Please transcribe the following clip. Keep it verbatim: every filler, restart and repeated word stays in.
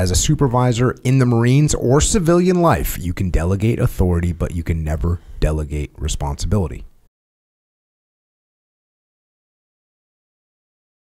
as a supervisor in the Marines or civilian life, you can delegate authority, but you can never delegate responsibility.